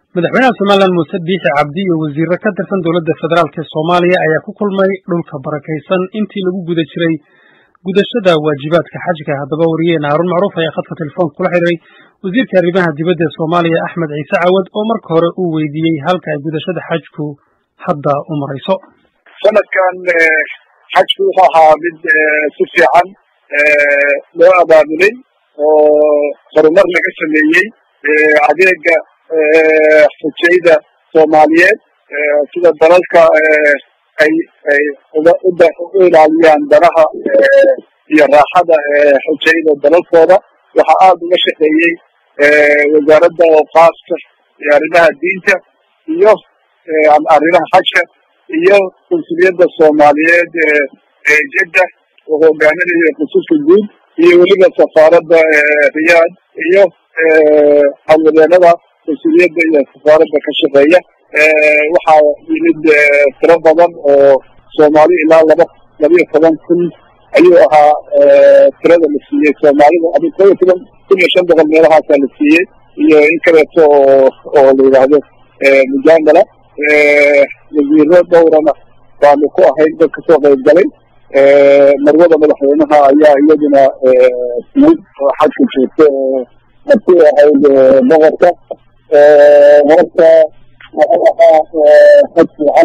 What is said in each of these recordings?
madaxweynaha Soomaaliland Muuse Biixi Cabdi iyo wasiirro ka tirsan dowladda federaalka Soomaaliya ayaa ku kulmay dhulka barakaysan intii lagu guda jiray gudashada waajibaadka xajka. Haddaba wariyeen Haarun Macruuf ayaa khadka telefoonka kula xiriiray wasiirka arrimaha dibadda ee Soomaaliya Axmed Ciise Cawad oo marka hore uu weydiiyey halka ay gudashada xajku hadda u marayso. sanadkan xajku wuxuu ahaa mid si fiican loo abaabulay oo horumar laga sameeyey adeega xujayda Soomaaliyeed sida dalalka ay u ilaaliyaan danaha iyo raaxada xujayda dalalkooda. waxaa aada uga shaqeeyey wasaaradda awqaafta iyo arrimaha diinta iyo arrimaha xajka iyo konsuliyadda Soomaaliyeed ee Jeddah oo hogaaminaya xusuuska guud iyo weliba safaaradda Riyaad iyo hawlwadeennada konsuliyadda iyo safaaradda ka shaqeeya. waxaa yimid tiro badan oo Soomaali ilaa 12,000 ayuu ahaa tirada la siiyey Soomaalida. 12,500 meelahaasaa la siiyey iyo in kaleeto oo la yidhaahdo mujaamala. wasiiro dhowrana baanu ku ahayn dad kasoo qayb galay. marwada madaxweynaha ayaa iyaduna xajka joogta markii ahayd boqorka. horta wuxuu ahaa xaj fiican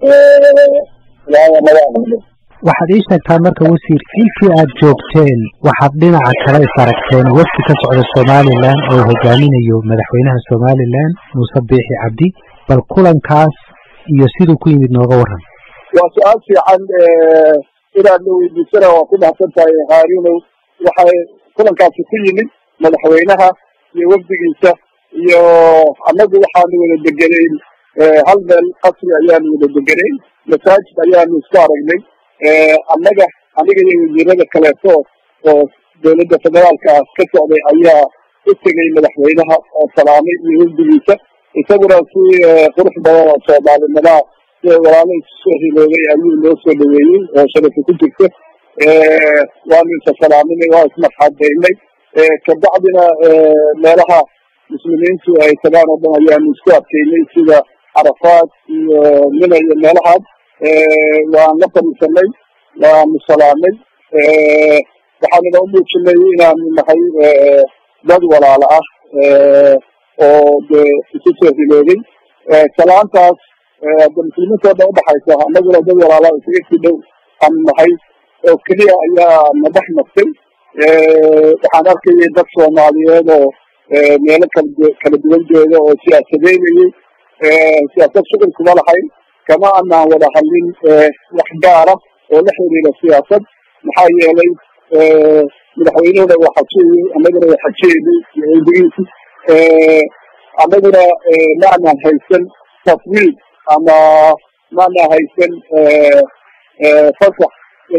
waxaad ii sheegtaa marka wasiir intii aad joogteen waxaad dhinaca kale is aragteen wafdi ka socda Somaliland oo hogaaminayo madaxweynaha Somaliland Muuse Biixi Cabdi, bal kulankaas iyo siduu ku yimid nooga waran. waa su'aal fiican inaad weydiisana waa ku mahadsan tahay Haarunow. waxay kulankaasi ku yimid madaxweynaha iyo wafdigiisa iyo annagu waxaanu wada degenayn hal meel qasri ayaanu wada degenayn, masaajid ayaanu isku aragnay. aniga iyo wasiirada kaleeto oo dowladda federaalka ka socday ayaa u tegay madaxweynaha oo salaamay iyo wafdigiisa. isaguna si qurux badan oo Soomaalinimada walaalo isu soo hiloobay ayuu noo soo dhaweeyey oo sharafi ku jirta. waanu isa salaaminay, waa ismarxaadaynay. kabacdina meelaha muslimiintu ay tagaan oo dhan ayaanu isku adkaynay sida Carafaad iyo Mina iyo meelahaas. waan la fadhiisanay, waanu salaamay. waxaanuna u muujinay inaanu nahay dad walaalo ah oo isu soo hiloobay. salaantaas muslimiinta oo dhan udhaxaysa annaguna dad walaala isaga sii dhow aanu nahay oo keliya ayaa nadax martay. waxaan arkayay dad Soomaaliyeed oo meelo kala duwan jooga oo siyaasadeynayay. siyaasad shuqul kuma lahayn, kama anaan wada hadlin wax gaara oo la xiriira siyaasad. maxaa yeelay madaxweynuhuna waa xajiyey, annaguna waa xajiyeynay iyo weydigiisi. annaguna ma anaan haysan taswiid ama ma anaan haysan fasax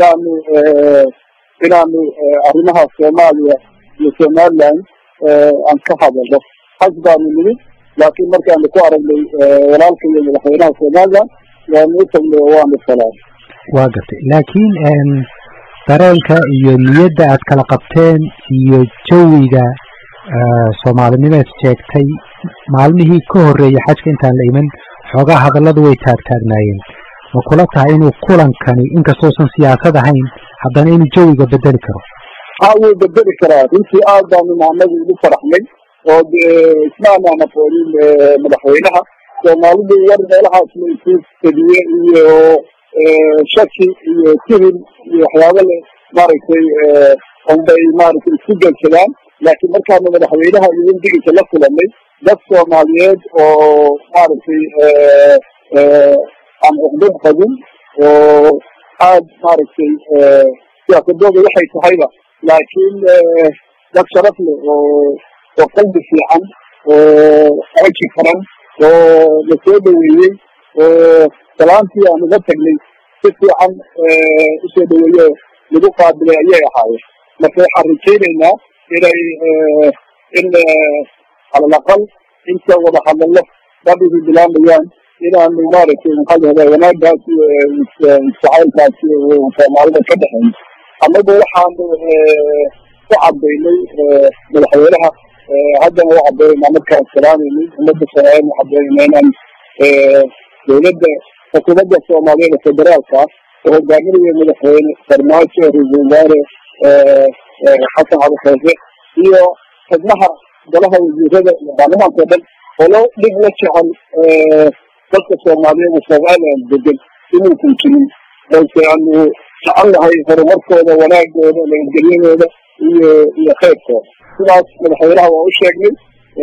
inaanu arrimaha Soomaaliya iyo Somaliland aan ka hadalno. xaj baanu nimid, laakiin markaanu ku aragnay walaalka iyo madaxweynaha Somaliland waanu u tagnay oo waanu salaamay. waa gartay, laakiin dareenka iyo niyadda aad kala qabteen iyo jawiga Soomaalinimeed sheegtay maalmihii ka horreeyay xajka intaan la iman xoogaa hadalladu way taagnaayeen. ma kula tahay inuu kulankani inkastoosan siyaasad ahayn haddana inuu jawiga bedeli karo? wuu bedeli karaa. runtii aad baanu anagu ugu faraxnay oo ismaanaan aqoonin madaxweynaha. Soomaalidu war meelahaas la isu fadiye iyo shaki iyo tuhun iyo waxyaabo le maaragtay unbay maaragtay isku gelsadaan. laakiin markaanu madaxweynaha iyo wafdigiisa la kulanay dad Soomaaliyeed oo maaragtay aan uqdad qabin oo aad maaragtay siyaasadooda waxay tahayba, laakiin dad sharaf leh oo qalbi fiican oo aji karan oo la soo dhaweeyey oo salaantii aan uga tagnay si fiican usoo dhaweeyo lagu qaabilay ayay ahaayeen. marka waxaan rajaynaynaa in alalaqal inta wada hadallo badhigii bilaamayaan inaanu maaragtay wanaagaas iyo jacaylkaasi Soomaalida ka dhexeeyo. annagu waxaanu ku cadaynay madaxweynaha haddana u caddeynaa markaan salaamaynay ummadda soomaaliyeed u caddeynaa inaan dowladda xukuumadda soomaaliyeed ee federaalka oo hogaaminaya madaxweyne farmaajo ra-iisul wasaare xasan cali khayre iyo xubnaha golaha wasiirada iyo baarlamaanka o dhan oo loo dhib la jecel dadka soomaaliyeed ee somaliland degan inuu kuujinin balse aanu jecel nahay horumarkooda wanaagooda nabadgelyadooda iyo khayrkooda sidaas madaxweynaha waa u sheegnay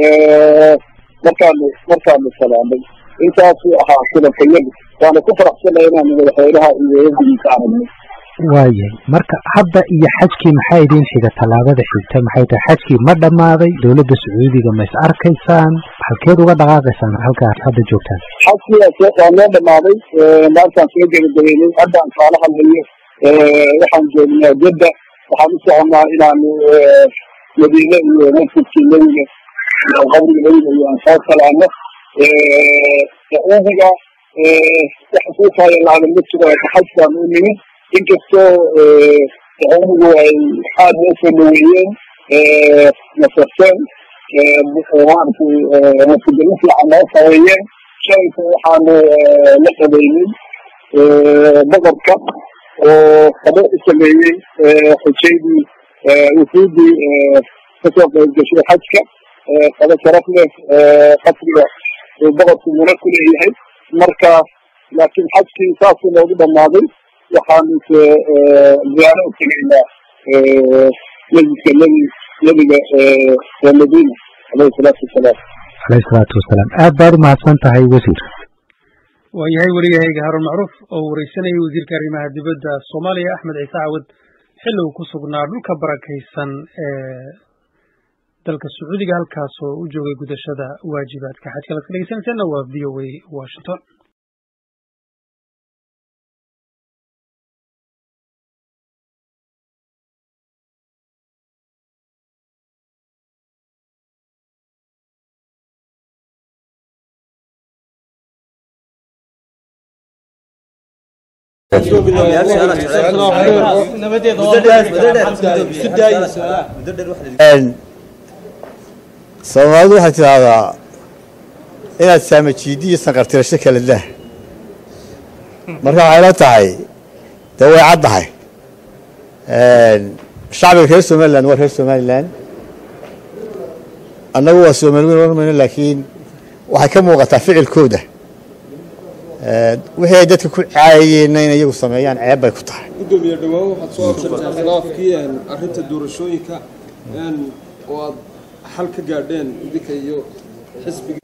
markaanu salaamay intaasuu ahaa kulankayagu waana ku faraxsanay inaanu madaxweynaha iyo wafdigiisa aragnay waayahay marka hadda iyo xajkii maxaa idiin xiga tallaabada xigta maxay tahay xajkii ma dhammaaday dowladda sacuudiga ma is arkaysaan halkeed uga dhaqaaqaysaan halkaad hadda joogtaan xajkii waa noo dhammaaday maantaan soo gebagabeynay haddaan kaala hadlayo waxaan joognaa jadda waxaan u soconaa inaanu madiine iyo masjidkii nebiga iyo qabriga nebiga iyo aan soo salaano sacuudiga waxa soo taayalaada ma jiro xajkaan u nimid inkastoo sacuudigu ay aad noo soo dhaweeyeen nasarteen maaragtay nafadgelyo fiican noo sameeyeen shalayka waxaanu la qabeynay boqorka oo qado u sameeyey xujaydii wufuudii kasoo qayb gashay xajka qado sharaf leh qasriga boqorku muna ku leeyahay marka laakiin xajkii saasuu noogu dhammaaday waxaanu ziyaaro u tegaynaa masjidka nebiga ee madiina aleyhi salaatu wasalaam aad baad umahadsan tahay wasiir waayahay wariyahayga haruun macruuf oo wareysanayay wasiirka arrimaha dibadda soomaaliya axmed ciise cawad xilli uu ku sugnaa dhulka barakaysan ee dalka sacuudiga halkaas oo u joogay gudashada waajibaadka xajka laska dhegeysanaysaana waa v o a washington soomaalidu waxay tidhaahdaa inaad saamajiidiyo sanqartirasho kala dah marka waxay la tahay dee way caddahay shacbiga reer somaliland waa reer somaliland annagu waa soomaaliweyn oran mayno laakiin waxay ka muuqataa ficilkooda wixii ay dadka ku caayayeenna in iyagu sameeyaan ceeb bay ku tahay gudoomiye dhawaan waxaad soo qabsatay khilaafkii arrinta doorashooyinka oo aad xal ka gaadheen idinka iyo xisbiga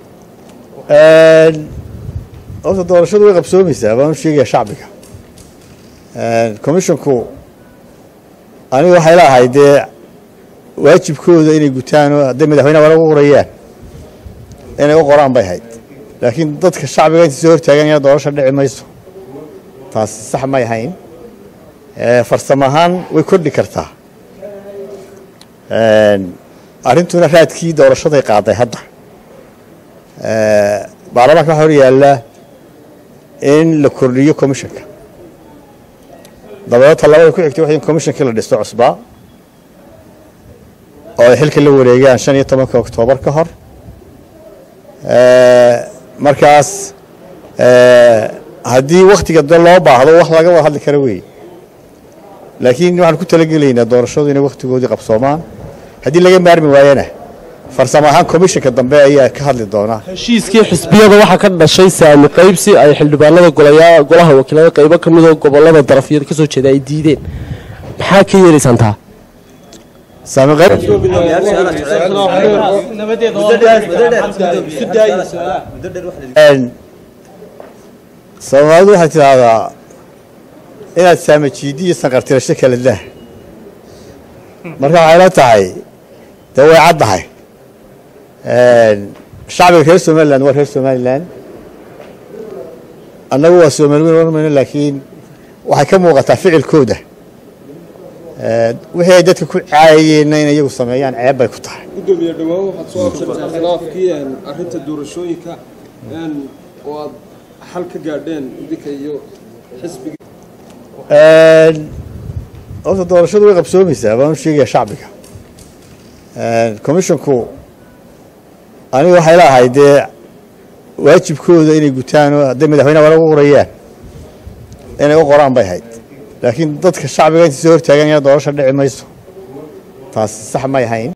horta doorashadu way qabsoomaysaa baan u sheegaya shacbiga commissionku anigu waxay leeahay dee waajibkooda inay gutaan oo hadday madaxweynaha wala u qorayaan inay u qoraan bay hayd laakiin dadka shacbiga inta soo hortaagan yaa doorasho dhici mayso taasi sax may ahayn farsamo ahaan way kordhi kartaa arrintuna raadkii doorashaday qaaday hadda baarlamaanka waxaa hor yaallaa in la kordhiyo commissionka dabeedna tallaabada ku xigtay waxay in commissionkii la dhisto cusbaa oo ay xilka la wareegaan 15 Oktoobar ka hor markaas haddii waktiga loo baahdo wax laga wada hadli kara weeye laakiin waxaan ku talagelaynaa doorashadu inay waktigoodii qabsoomaan haddii laga maarmi waayana farsamo ahaan commissionka dambe ayaa ka hadli doona heshiiskii xisbiyada waxaa ka dhashay saami qaybsi ay xildhibaanada golaha wakiilada qaybo ka mid oo gobolada darafiyada ka soo jeeda ay diideen maxaa ka yeelaysaan taa saami qayb soomaalidu waxay tidhaahdaa inaad saamajiidiyo sanqartirasho kala dah marka waxay la tahay dee way caddahay shacbiga reer somaliland waa reer somaliland annagu waa soomaaliweyn oran mayno laakiin waxay ka muuqataa ficilkooda wixii ay dadka ku caayayeenna in iyagu sameeyaan ceeb bay ku tahay gudoomiye dhawaan waxaad soo qabsatay khilaafkii arrinta doorashooyinka oo aad xal ka gaadheen idinka iyo xisbiga horta doorashadu way qabsoomaysaa baan u sheegaya shacbiga commissionku anigu waxay leedahay dee waajibkooda inay gutaan oo hadday madaxweynaha walagu qorayaan inay u qoraan bay ahayd laakiin dadka shacbiga inta soo hortaagan doorasho dhici mayso taas sax may ahayn